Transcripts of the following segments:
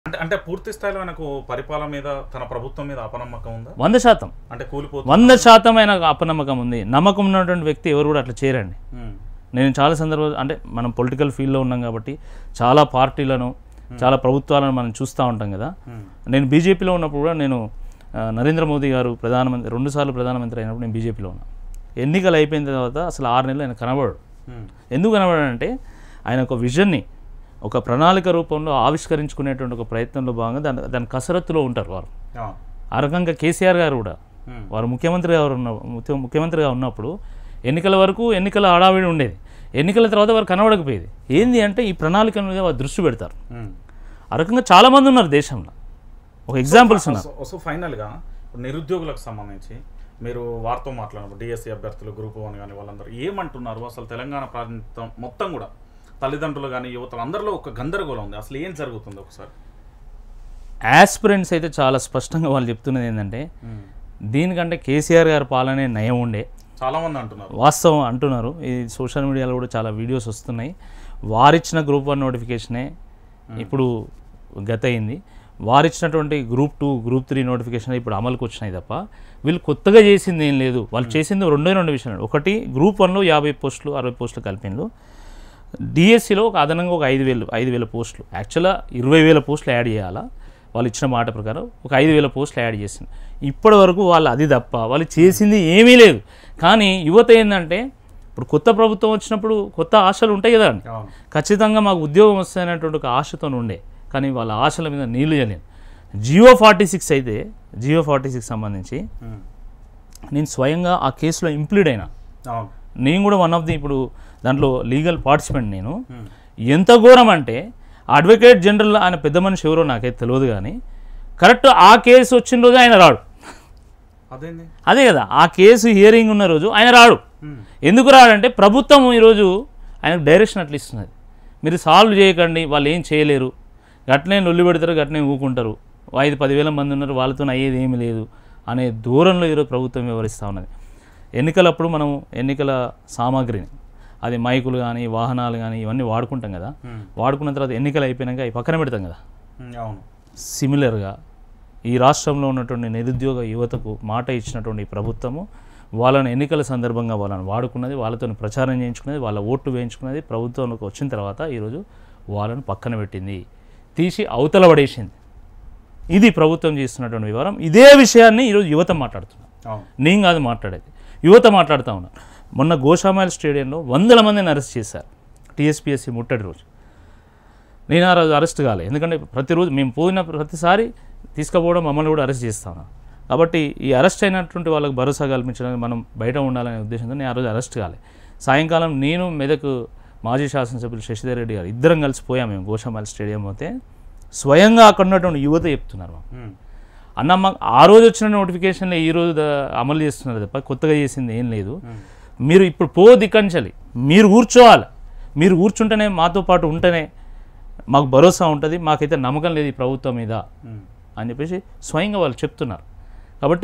అంటే పూర్తి స్థాయిలో ఆయనకు పరిపాలన మీద తన ప్రభుత్వం మీద అపనమ్మకం ఉందా? 100% అంటే కూలిపోతుంది 100% ఆయన అపనమ్మకం ఉంది. నమ్మకం ఉన్నటువంటి వ్యక్తి ఎవరు కూడా అట్లా చేయరండి. నేను చాలా సందర్భాలు అంటే మనం పొలిటికల్ ఫీల్డ్లో ఉన్నాం కాబట్టి చాలా పార్టీలను చాలా ప్రభుత్వాలను మనం చూస్తూ ఉంటాం కదా. నేను బీజేపీలో ఉన్నప్పుడు కూడా నేను నరేంద్ర మోదీ గారు ప్రధానమంత్రి 2 సార్లు ప్రధానమంత్రి అయినప్పుడు నేను బీజేపీలో ఉన్నా. ఎన్నికలు అయిపోయిన తర్వాత అసలు 6 నెలలు ఆయన కనబడు. ఎందుకు కనబడాడంటే ఆయన ఒక విజన్ని ఒక ప్రణాళిక రూపంలో ఆవిష్కరించుకునేటువంటి ఒక ప్రయత్నంలో భాగంగా దాని కసరత్తులో ఉంటారు వారు. ఆ రకంగా కేసీఆర్ గారు కూడా వారు ముఖ్యమంత్రిగా ఉన్నప్పుడు ఎన్నికల వరకు ఎన్నికల హడావిడి ఉండేది. ఎన్నికల తర్వాత వారు కనబడకపోయేది. ఏంది అంటే ఈ ప్రణాళిక మీద వారు దృష్టి పెడతారు. ఆ రకంగా చాలామంది ఉన్నారు దేశంలో. ఒక ఎగ్జాంపుల్స్ ఉన్నారు. సో ఫైనల్గా నిరుద్యోగులకు సంబంధించి మీరు వారితో మాట్లాడినప్పుడు డిఎస్సి అభ్యర్థులు గ్రూప్ 1 కానీ వాళ్ళందరూ ఏమంటున్నారు? అసలు తెలంగాణ ప్రాంతం మొత్తం కూడా తల్లిదండ్రులు కానీ యువతలు అందరిలో ఒక గందరగోళం ఉంది. అసలు ఏం జరుగుతుంది ఒకసారి? యాస్పిరెంట్స్ అయితే చాలా స్పష్టంగా వాళ్ళు చెప్తున్నది ఏంటంటే దీనికంటే కేసీఆర్ గారి పాలనే నయం ఉండే చాలామంది అంటున్నారు. వాస్తవం అంటున్నారు. ఈ సోషల్ మీడియాలో కూడా చాలా వీడియోస్ వస్తున్నాయి. వారిచ్చిన గ్రూప్ 1 నోటిఫికేషనే ఇప్పుడు గత అయింది. వారిచ్చినటువంటి గ్రూప్ 2 గ్రూప్ 3 నోటిఫికేషన్ ఇప్పుడు అమలుకి వచ్చినాయి తప్ప వీళ్ళు కొత్తగా చేసింది ఏం లేదు. వాళ్ళు చేసింది రెండు విషయాలు. ఒకటి గ్రూప్ 1లో 50 పోస్టులు 60 పోస్టులు కలిపిండ్రు. డిఎస్సిలో ఒక అదనంగా ఒక 5,000 పోస్టులు, యాక్చువల్గా 20,000 పోస్టులు యాడ్ చేయాలా. వాళ్ళు ఇచ్చిన మాట ప్రకారం ఒక 5,000 పోస్టులు యాడ్ చేసింది. ఇప్పటి వరకు వాళ్ళు అది తప్ప వాళ్ళు చేసింది ఏమీ లేదు. కానీ యువత ఏంటంటే ఇప్పుడు కొత్త ప్రభుత్వం వచ్చినప్పుడు కొత్త ఆశలు ఉంటాయి కదా అండి. ఖచ్చితంగా మాకు ఉద్యోగం వస్తాయనేటువంటి ఒక ఆశతో ఉండే, కానీ వాళ్ళ ఆశల మీద నీళ్లు చల్లేను. జియో 46 అయితే జియో 46 సంబంధించి నేను స్వయంగా ఆ కేసులో ఇంప్లీడ్ అయినా. నేను కూడా వన్ ఆఫ్ ది ఇప్పుడు దాంట్లో లీగల్ పార్టిసిపెంట్. నేను ఎంత ఘోరం అంటే అడ్వకేట్ జనరల్ ఆయన పెద్ద మనిషి ఎవరో నాకైతే తెలియదు, కానీ కరెక్ట్ ఆ కేసు వచ్చిన రోజు ఆయన రాడు. అదే కదా, ఆ కేసు హియరింగ్ ఉన్న రోజు ఆయన రాడు. ఎందుకు రాడంటే ప్రభుత్వం ఈరోజు ఆయనకు డైరెక్షన్ అట్లా ఇస్తున్నది, మీరు సాల్వ్ చేయకండి, వాళ్ళు ఏం చేయలేరు, గట్లనే లొల్లి పెడతారు, గట్లనే ఊకుంటారు, 5-10,000 మంది ఉన్నారు, వాళ్ళతో అయ్యేది ఏమీ లేదు అనే దూరంలో ఈరోజు ప్రభుత్వం వ్యవహరిస్తూ ఉన్నది. ఎన్నికలప్పుడు మనం ఎన్నికల సామాగ్రిని అది మైకులు కానీ వాహనాలు కానీ ఇవన్నీ వాడుకుంటాం కదా. వాడుకున్న తర్వాత ఎన్నికలు అయిపోయినాక అవి పక్కన పెడతాం కదా. సిమిలర్గా ఈ రాష్ట్రంలో ఉన్నటువంటి నిరుద్యోగ యువతకు మాట ఇచ్చినటువంటి ప్రభుత్వము వాళ్ళని ఎన్నికల సందర్భంగా వాళ్ళని వాడుకున్నది, వాళ్ళతో ప్రచారం చేయించుకున్నది, వాళ్ళ ఓట్లు వేయించుకున్నది. ప్రభుత్వంలోకి వచ్చిన తర్వాత ఈరోజు వాళ్ళని పక్కన పెట్టింది, తీసి అవతల పడేసింది. ఇది ప్రభుత్వం చేస్తున్నటువంటి వివరం. ఇదే విషయాన్ని ఈరోజు యువత మాట్లాడుతున్నారు. నేను కాదు మాట్లాడేది, యువత మాట్లాడుతూ ఉన్నారు. మొన్న గోషామైల్ స్టేడియంలో 100 మందిని అరెస్ట్ చేశారు టీఎస్పీఎస్సీ ముట్టడి రోజు. నేను ఆ రోజు అరెస్ట్ కాలే, ఎందుకంటే ప్రతిరోజు మేము పోయిన ప్రతిసారి తీసుకుపోవడం మమ్మల్ని కూడా అరెస్ట్ చేస్తాను. కాబట్టి ఈ అరెస్ట్ అయినటువంటి వాళ్ళకి భరోసా కల్పించడానికి మనం బయట ఉండాలనే ఉద్దేశంతో నేను ఆ రోజు అరెస్ట్ కాలే. సాయంకాలం నేను మెదక్ మాజీ శాసనసభ్యులు శశిధర్ రెడ్డి గారు ఇద్దరం కలిసిపోయాం. మేము గోషామైల్ స్టేడియం పోతే స్వయంగా అక్కడ ఉన్నటువంటి యువత చెప్తున్నారు, అన్న మాకు ఆ రోజు వచ్చిన నోటిఫికేషన్లే ఈరోజు అమలు చేస్తున్నారు తప్ప కొత్తగా చేసింది ఏం లేదు. మీరు ఇప్పుడు దిక్కంచాలి, మీరు కూర్చోవాలి, మీరు కూర్చుంటేనే మాతో పాటు ఉంటేనే మాకు భరోసా ఉంటుంది, మాకైతే నమ్మకం లేదు ఈ ప్రభుత్వం మీద అని చెప్పేసి స్వయంగా వాళ్ళు చెప్తున్నారు. కాబట్టి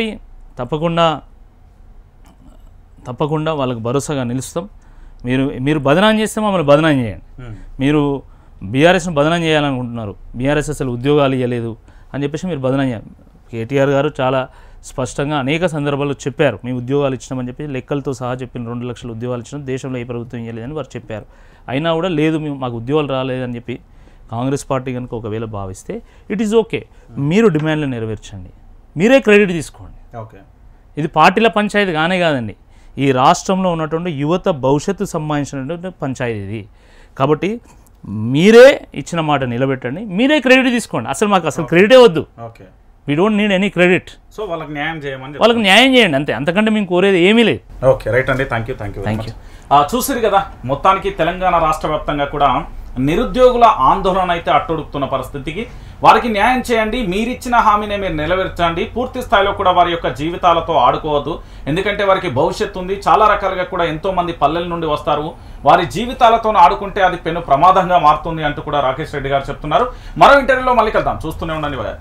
తప్పకుండా వాళ్ళకి భరోసాగా నిలుస్తాం. మీరు బదనాం చేస్తే మమ్మల్ని బదనాం చేయండి. మీరు బీఆర్ఎస్ను బదనాం చేయాలనుకుంటున్నారు, బీఆర్ఎస్ అసలు ఉద్యోగాలు ఇవ్వలేదు అని చెప్పేసి మీరు బదనాం చేయాలి. కేటీఆర్ గారు చాలా స్పష్టంగా అనేక సందర్భాల్లో చెప్పారు, మీ ఉద్యోగాలు ఇచ్చినామని చెప్పి లెక్కలతో సహా చెప్పిన 2 లక్షల ఉద్యోగాలు ఇచ్చినాం, దేశంలో ఏ ప్రభుత్వం ఇవ్వలేదని వారు చెప్పారు. అయినా కూడా లేదు మాకు ఉద్యోగాలు రాలేదని చెప్పి కాంగ్రెస్ పార్టీ కనుక ఒకవేళ భావిస్తే ఇట్ ఈజ్ ఓకే, మీరు డిమాండ్లు నెరవేర్చండి, మీరే క్రెడిట్ తీసుకోండి. ఓకే, ఇది పార్టీల పంచాయతీ కాదండి, ఈ రాష్ట్రంలో ఉన్నటువంటి యువత భవిష్యత్తు సంబంధించినటువంటి పంచాయతీ ఇది. కాబట్టి మీరే ఇచ్చిన మాట నిలబెట్టండి, మీరే క్రెడిట్ తీసుకోండి. మాకు అసలు క్రెడిటే వద్దు. Okay, we don't need any credit. So వాళ్ళకి న్యాయం చేయమని, వాళ్ళకి న్యాయం చేయండి అంతే, అంతకంటే మేము కోరేది ఏమీ లేదు. ఓకే, రైట్ అండి, థ్యాంక్ యూ. చూసారు కదా, మొత్తానికి తెలంగాణ రాష్ట్ర వ్యాప్తంగా కూడా నిరుద్యోగుల ఆందోళన అయితే అట్టడుగుతున్న పరిస్థితికి వారికి న్యాయం చేయండి, మీరిచ్చిన హామీనే మీరు నెరవేర్చండి, పూర్తి స్థాయిలో కూడా వారి యొక్క జీవితాలతో ఆడుకోవద్దు, ఎందుకంటే వారికి భవిష్యత్తు ఉంది. చాలా రకాలుగా కూడా ఎంతో మంది పల్లెల నుండి వస్తారు, వారి జీవితాలతో ఆడుకుంటే అది పెను ప్రమాదంగా మారుతుంది అంటూ కూడా రాకేష్ రెడ్డి గారు చెప్తున్నారు. మరో ఇంటర్వ్యూలో మళ్ళీ కలుద్దాం, చూస్తూనే ఉండండి.